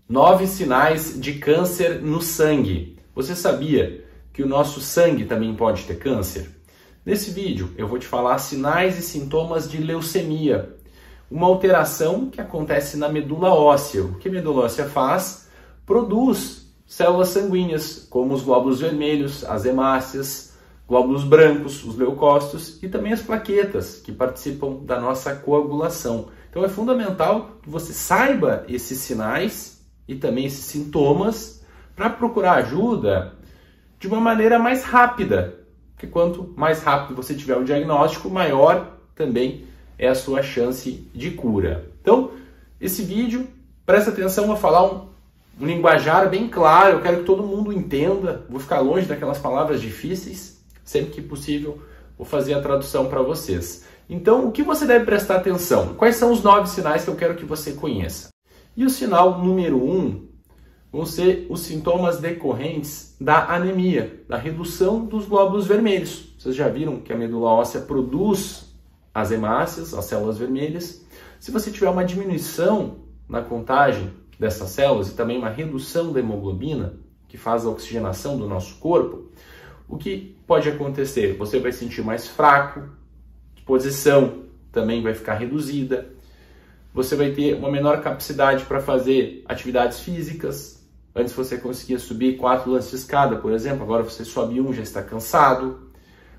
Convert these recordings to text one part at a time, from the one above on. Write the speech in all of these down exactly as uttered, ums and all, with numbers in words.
Nove sinais de câncer no sangue. Você sabia que o nosso sangue também pode ter câncer? Nesse vídeo eu vou te falar sinais e sintomas de leucemia, uma alteração que acontece na medula óssea. O que a medula óssea faz? Produz células sanguíneas, como os glóbulos vermelhos, as hemácias, glóbulos brancos, os leucócitos e também as plaquetas, que participam da nossa coagulação. Então é fundamental que você saiba esses sinais e também esses sintomas para procurar ajuda de uma maneira mais rápida, porque quanto mais rápido você tiver o diagnóstico, maior também é a sua chance de cura. Então, esse vídeo, presta atenção, vou falar um, um linguajar bem claro, eu quero que todo mundo entenda, vou ficar longe daquelas palavras difíceis, sempre que possível vou fazer a tradução para vocês. Então, o que você deve prestar atenção? Quais são os nove sinais que eu quero que você conheça? E o sinal número um vão ser os sintomas decorrentes da anemia, da redução dos glóbulos vermelhos. Vocês já viram que a medula óssea produz as hemácias, as células vermelhas. Se você tiver uma diminuição na contagem dessas células e também uma redução da hemoglobina, que faz a oxigenação do nosso corpo, o que pode acontecer? Você vai sentir mais fraco, disposição também vai ficar reduzida, você vai ter uma menor capacidade para fazer atividades físicas. Antes você conseguia subir quatro lances de escada, por exemplo, agora você sobe um, já está cansado.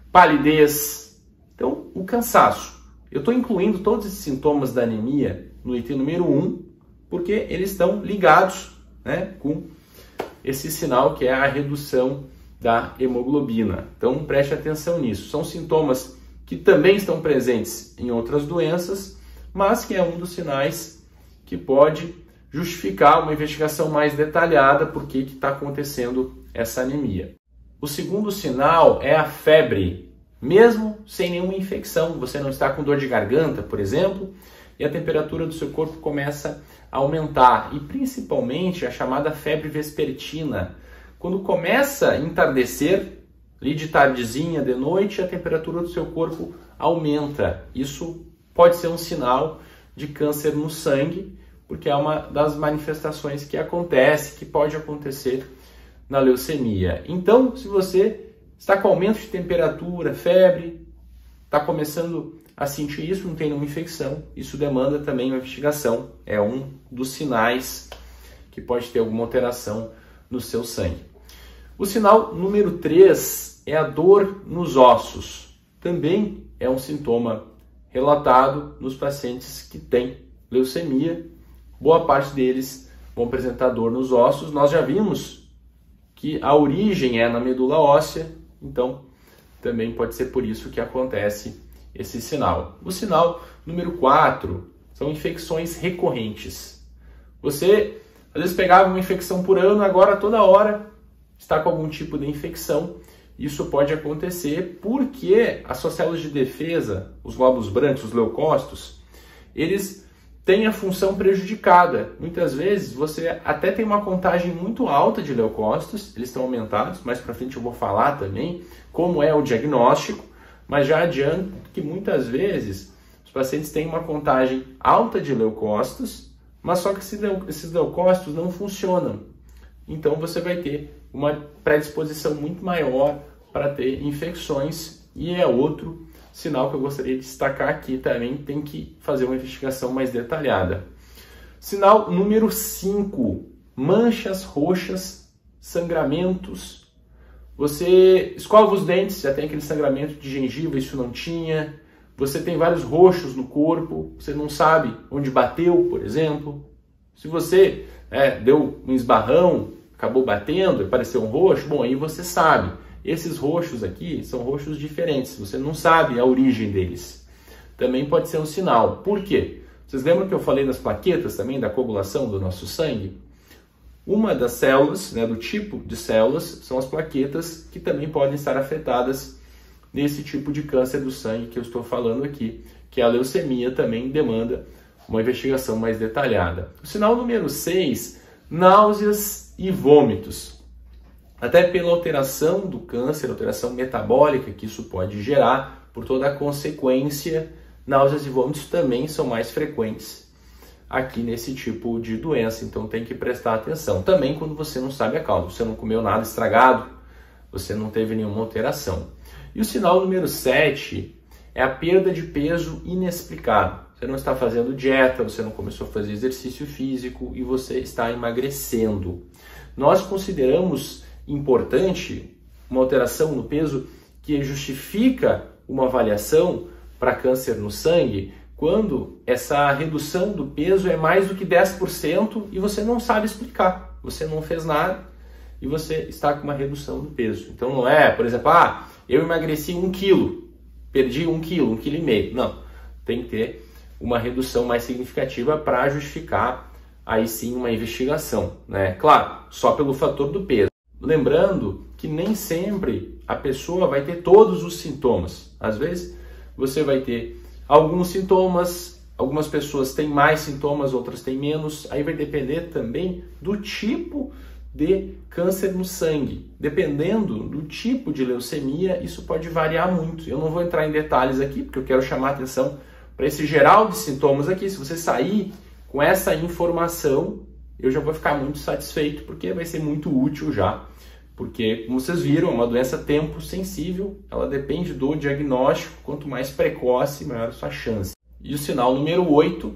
Palidez. Então, o cansaço. Eu estou incluindo todos esses sintomas da anemia no item número um, porque eles estão ligados, né, com esse sinal que é a redução da hemoglobina. Então, preste atenção nisso. São sintomas que também estão presentes em outras doenças, mas que é um dos sinais que pode justificar uma investigação mais detalhada por que está acontecendo essa anemia. O segundo sinal é a febre, mesmo sem nenhuma infecção. Você não está com dor de garganta, por exemplo, e a temperatura do seu corpo começa a aumentar, e principalmente a chamada febre vespertina. Quando começa a entardecer, ali de tardezinha, de noite, a temperatura do seu corpo aumenta. Isso pode ser um sinal de câncer no sangue, porque é uma das manifestações que acontece, que pode acontecer na leucemia. Então, se você está com aumento de temperatura, febre, está começando a sentir isso, não tem nenhuma infecção, isso demanda também uma investigação. É um dos sinais que pode ter alguma alteração no seu sangue. O sinal número três é a dor nos ossos. Também é um sintoma relatado nos pacientes que têm leucemia. Boa parte deles vão apresentar dor nos ossos. Nós já vimos que a origem é na medula óssea, então também pode ser por isso que acontece esse sinal. O sinal número quatro são infecções recorrentes. Você às vezes pegava uma infecção por ano, agora toda hora está com algum tipo de infecção. Isso pode acontecer porque as suas células de defesa, os glóbulos brancos, os leucócitos, eles têm a função prejudicada. Muitas vezes você até tem uma contagem muito alta de leucócitos, eles estão aumentados, mais para frente eu vou falar também como é o diagnóstico, mas já adianto que muitas vezes os pacientes têm uma contagem alta de leucócitos, mas só que esses leucócitos não funcionam. Então você vai ter uma predisposição muito maior para ter infecções, e é outro sinal que eu gostaria de destacar aqui também, tem que fazer uma investigação mais detalhada. Sinal número cinco, manchas roxas, sangramentos. Você escova os dentes, já tem aquele sangramento de gengiva, isso não tinha. Você tem vários roxos no corpo, você não sabe onde bateu, por exemplo. Se você é, deu um esbarrão, acabou batendo, apareceu um roxo, bom, aí você sabe. Esses roxos aqui são roxos diferentes, você não sabe a origem deles. Também pode ser um sinal. Por quê? Vocês lembram que eu falei das plaquetas também, da coagulação do nosso sangue? Uma das células, né, do tipo de células, são as plaquetas, que também podem estar afetadas nesse tipo de câncer do sangue que eu estou falando aqui, que a leucemia também demanda uma investigação mais detalhada. O sinal número seis, náuseas e vômitos. Até pela alteração do câncer, alteração metabólica que isso pode gerar, por toda a consequência, náuseas e vômitos também são mais frequentes. aqui nesse tipo de doença, então tem que prestar atenção. Também quando você não sabe a causa, você não comeu nada estragado, você não teve nenhuma alteração. E o sinal número sete é a perda de peso inexplicado. Você não está fazendo dieta, você não começou a fazer exercício físico e você está emagrecendo. Nós consideramos importante uma alteração no peso que justifica uma avaliação para câncer no sangue quando essa redução do peso é mais do que dez por cento e você não sabe explicar. Você não fez nada e você está com uma redução do peso. Então não é, por exemplo, ah, eu emagreci um quilo, perdi um quilo, um quilo e meio. Não, tem que ter uma redução mais significativa para justificar aí sim uma investigação, né? Claro, só pelo fator do peso. Lembrando que nem sempre a pessoa vai ter todos os sintomas. Às vezes você vai ter alguns sintomas, algumas pessoas têm mais sintomas, outras têm menos. Aí vai depender também do tipo de câncer no sangue. Dependendo do tipo de leucemia, isso pode variar muito. Eu não vou entrar em detalhes aqui, porque eu quero chamar a atenção para esse geral de sintomas aqui. Se você sair com essa informação, eu já vou ficar muito satisfeito, porque vai ser muito útil já. Porque, como vocês viram, é uma doença tempo sensível, ela depende do diagnóstico, quanto mais precoce, maior a sua chance. E o sinal número oito,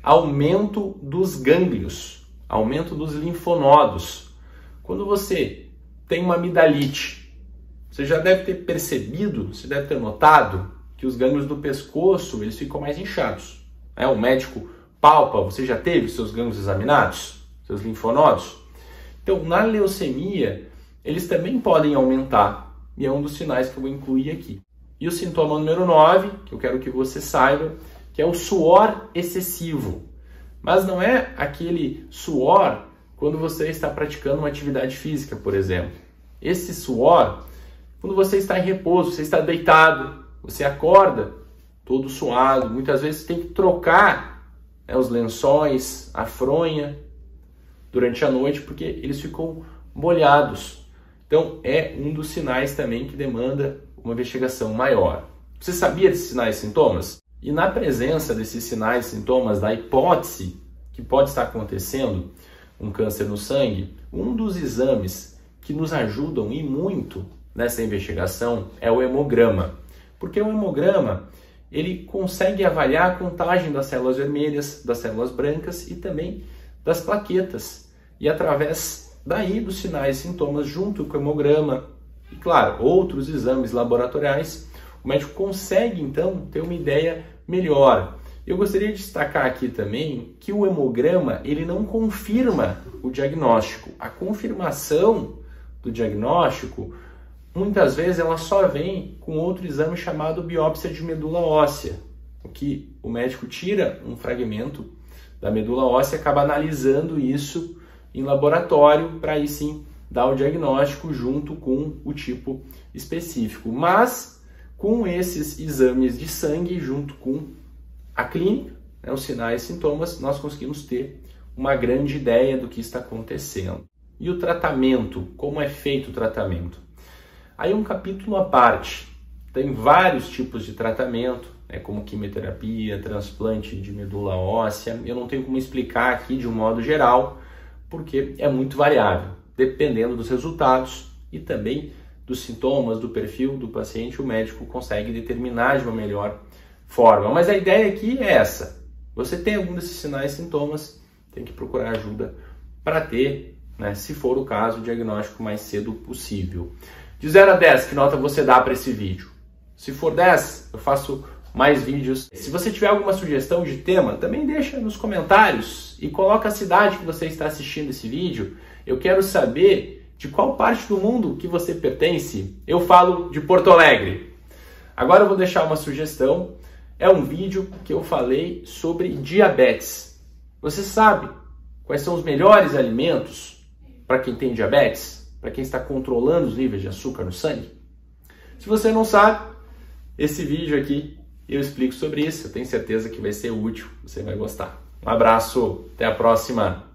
aumento dos gânglios, aumento dos linfonodos. Quando você tem uma amidalite, você já deve ter percebido, você deve ter notado que os gânglios do pescoço eles ficam mais inchados. É, o médico palpa, você já teve seus gânglios examinados, seus linfonodos? Então, na leucemia, eles também podem aumentar, e é um dos sinais que eu vou incluir aqui. E o sintoma número nove, que eu quero que você saiba, que é o suor excessivo. Mas não é aquele suor quando você está praticando uma atividade física, por exemplo. Esse suor, quando você está em repouso, você está deitado, você acorda todo suado, muitas vezes tem que trocar, né, os lençóis, a fronha, durante a noite, porque eles ficam molhados. Então, é um dos sinais também que demanda uma investigação maior. Você sabia desses sinais e sintomas? E na presença desses sinais e sintomas, da hipótese que pode estar acontecendo um câncer no sangue, um dos exames que nos ajudam e muito nessa investigação é o hemograma. Porque o hemograma, ele consegue avaliar a contagem das células vermelhas, das células brancas e também das plaquetas. E através daí dos sinais e sintomas junto com o hemograma e, claro, outros exames laboratoriais, o médico consegue, então, ter uma ideia melhor. Eu gostaria de destacar aqui também que o hemograma, ele não confirma o diagnóstico. A confirmação do diagnóstico, muitas vezes, ela só vem com outro exame chamado biópsia de medula óssea, o que o médico tira um fragmento da medula óssea e acaba analisando isso em laboratório para aí sim dar o diagnóstico junto com o tipo específico. Mas com esses exames de sangue junto com a clínica, né, os sinais e sintomas, nós conseguimos ter uma grande ideia do que está acontecendo. E o tratamento, como é feito o tratamento? Aí um capítulo à parte, tem vários tipos de tratamento, né, como quimioterapia, transplante de medula óssea. Eu não tenho como explicar aqui de um modo geral, porque é muito variável, dependendo dos resultados e também dos sintomas, do perfil do paciente, o médico consegue determinar de uma melhor forma. Mas a ideia aqui é essa: você tem algum desses sinais e sintomas, tem que procurar ajuda para ter, né, se for o caso, o diagnóstico mais cedo possível. De zero a dez, que nota você dá para esse vídeo? Se for dez, eu faço mais vídeos. Se você tiver alguma sugestão de tema, também deixa nos comentários e coloca a cidade que você está assistindo esse vídeo. Eu quero saber de qual parte do mundo que você pertence. Eu falo de Porto Alegre. Agora eu vou deixar uma sugestão. É um vídeo que eu falei sobre diabetes. Você sabe quais são os melhores alimentos para quem tem diabetes? Para quem está controlando os níveis de açúcar no sangue? Se você não sabe, esse vídeo aqui eu explico sobre isso. Eu tenho certeza que vai ser útil, você vai gostar. Um abraço, até a próxima!